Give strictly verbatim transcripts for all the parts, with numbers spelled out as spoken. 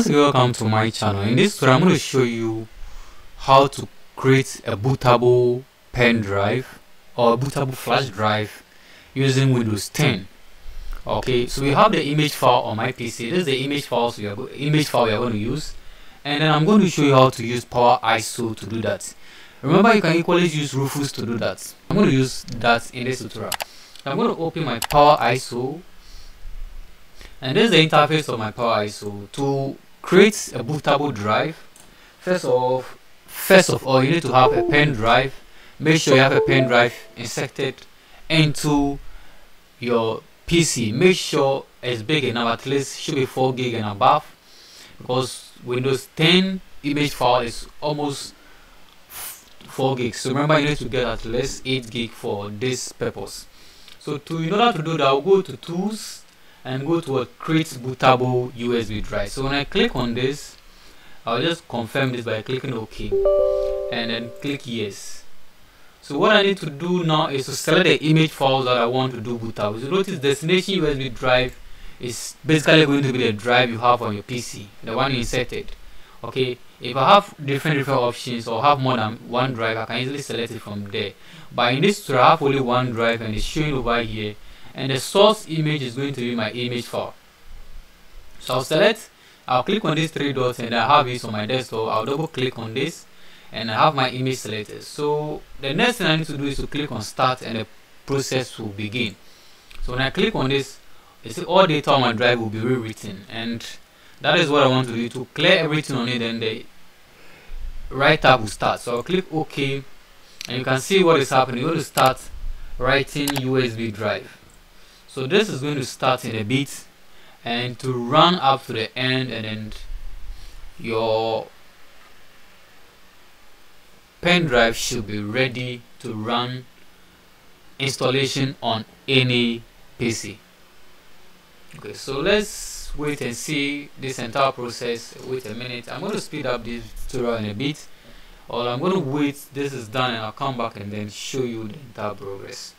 again, welcome to my channel. In this tutorial I'm going to show you how to create a bootable pen drive or a bootable flash drive using Windows ten. Okay, so we have the image file on my P C. This is the image files we are image file we are going to use, and then I'm going to show you how to use Power I S O to do that. Remember, you can equally use Rufus to do that. I'm going to use that in this tutorial. I'm going to open my Power I S O, and this is the interface of my Power I S O. To create a bootable drive, first of first of all you need to have a pen drive. Make sure you have a pen drive inserted into your P C. Make sure it's big enough, at least should be four gig and above, because Windows ten image file is almost four gigs. So remember, you need to get at least eight gig for this purpose. So to in order to do that, I'll go to Tools and go to a Create Bootable U S B Drive. So when I click on this, I'll just confirm this by clicking OK and then click Yes. So what I need to do now is to select the image files that I want to do bootable. So notice destination U S B drive is basically going to be the drive you have on your P C, the one you inserted. Okay, if I have different different options or have more than one drive, I can easily select it from there. But in this tutorial I have only one drive and it's showing over here, and the source image is going to be my image file. So I'll select, I'll click on these three dots and I have this on my desktop. I'll double click on this and I have my image selected. So the next thing I need to do is to click on Start and the process will begin. So when I click on this, you see all data on my drive will be rewritten, and that is what I want to do. To clear everything on it, and the right tab will start. So I'll click OK, and you can see what is happening. You're going to start writing U S B drive. So this is going to start in a bit and to run up to the end, and then your pen drive should be ready to run installation on any P C. Okay, so let's wait and see this entire process. Wait a minute, I'm going to speed up this tutorial in a bit, or I'm going to wait this is done and I'll come back and then show you the entire progress.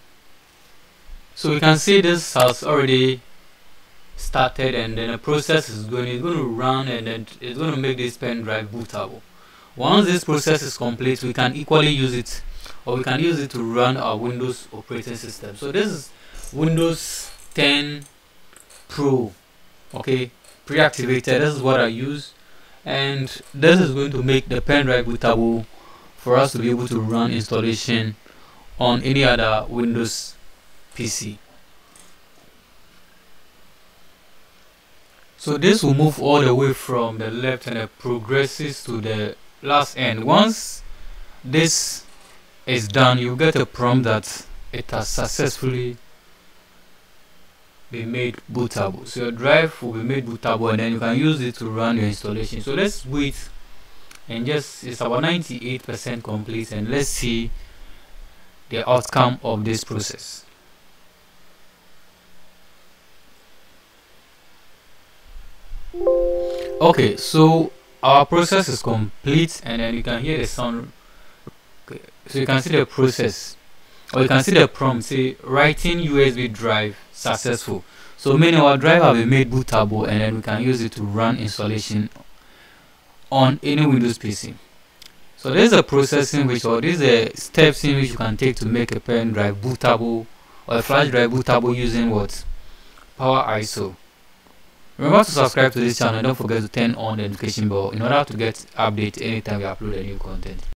So you can see this has already started, and then the process is going it's going to run, and then it's going to make this pen drive bootable. Once this process is complete, we can equally use it, or we can use it to run our Windows operating system. So this is Windows ten Pro, okay, pre-activated. This is what I use, and this is going to make the pen drive bootable for us to be able to run installation on any other Windows P C. So this will move all the way from the left and it progresses to the last end. Once this is done, you get a prompt that it has successfully been made bootable. So your drive will be made bootable, and then you can use it to run your installation. So let's wait, and just it's about ninety-eight percent complete, and let's see the outcome of this process. Okay, so our process is complete, and then you can hear the sound. Okay, so you can see the process, or you can see the prompt say writing U S B drive successful. So meaning our drive have been made bootable, and then we can use it to run installation on any Windows P C. So this is a process in which, or these are steps in which you can take to make a pen drive bootable or a flash drive bootable using what? Power I S O. Remember to subscribe to this channel, and don't forget to turn on the notification bell in order to get updates anytime we upload a new content.